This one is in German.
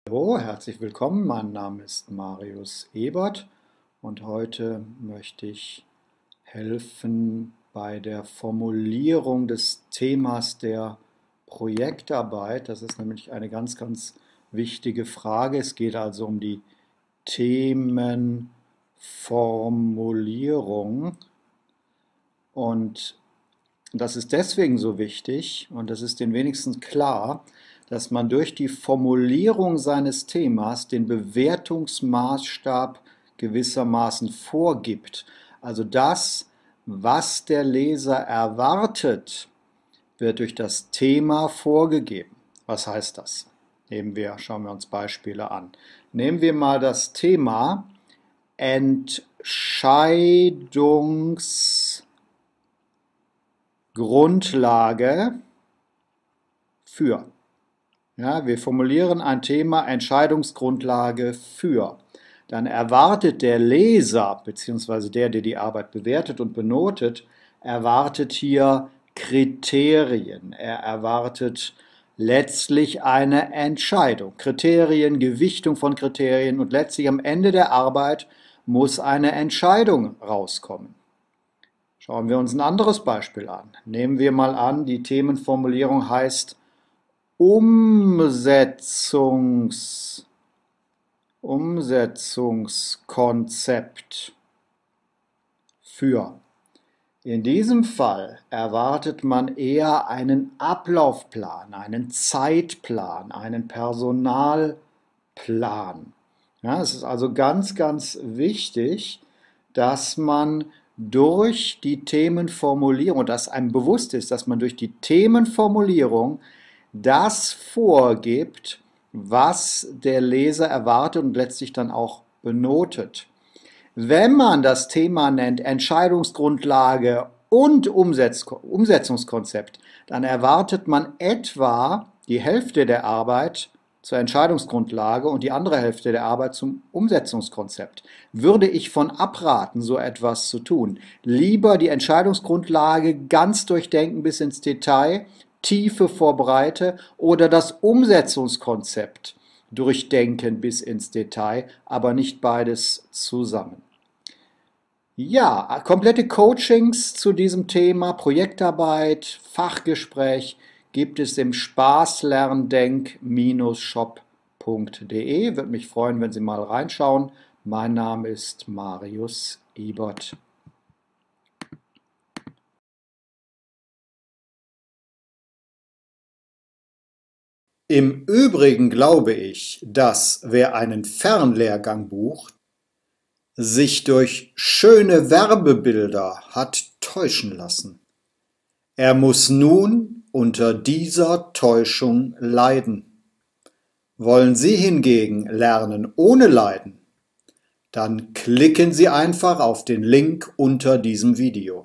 Hallo, herzlich willkommen. Mein Name ist Marius Ebert und heute möchte ich helfen bei der Formulierung des Themas der Projektarbeit. Das ist nämlich eine ganz wichtige Frage. Es geht also um die Themenformulierung und das ist deswegen so wichtig und das ist den wenigsten klar, dass man durch die Formulierung seines Themas den Bewertungsmaßstab gewissermaßen vorgibt. Also das, was der Leser erwartet, wird durch das Thema vorgegeben. Was heißt das? Schauen wir uns Beispiele an. Nehmen wir mal das Thema Entscheidungsgrundlage für. Ja, wir formulieren ein Thema Entscheidungsgrundlage für. Dann erwartet der Leser, beziehungsweise der die Arbeit bewertet und benotet, erwartet hier Kriterien. Er erwartet letztlich eine Entscheidung. Kriterien, Gewichtung von Kriterien und letztlich am Ende der Arbeit muss eine Entscheidung rauskommen. Schauen wir uns ein anderes Beispiel an. Nehmen wir mal an, die Themenformulierung heißt Umsetzungskonzept für. In diesem Fall erwartet man eher einen Ablaufplan, einen Zeitplan, einen Personalplan. Ja, es ist also ganz wichtig, dass man durch die Themenformulierung, dass einem bewusst ist, dass man durch die Themenformulierung das vorgibt, was der Leser erwartet und letztlich dann auch benotet. Wenn man das Thema nennt Entscheidungsgrundlage und Umsetzungskonzept, dann erwartet man etwa die Hälfte der Arbeit zur Entscheidungsgrundlage und die andere Hälfte der Arbeit zum Umsetzungskonzept. Würde ich von abraten, so etwas zu tun. Lieber die Entscheidungsgrundlage ganz durchdenken bis ins Detail, Tiefe vor Breite oder das Umsetzungskonzept durchdenken bis ins Detail, aber nicht beides zusammen. Ja, komplette Coachings zu diesem Thema, Projektarbeit, Fachgespräch gibt es im spaßlerndenk-shop.de. Würde mich freuen, wenn Sie mal reinschauen. Mein Name ist Marius Ebert. Im Übrigen glaube ich, dass wer einen Fernlehrgang bucht, sich durch schöne Werbebilder hat täuschen lassen. Er muss nun unter dieser Täuschung leiden. Wollen Sie hingegen lernen ohne Leiden? Dann klicken Sie einfach auf den Link unter diesem Video.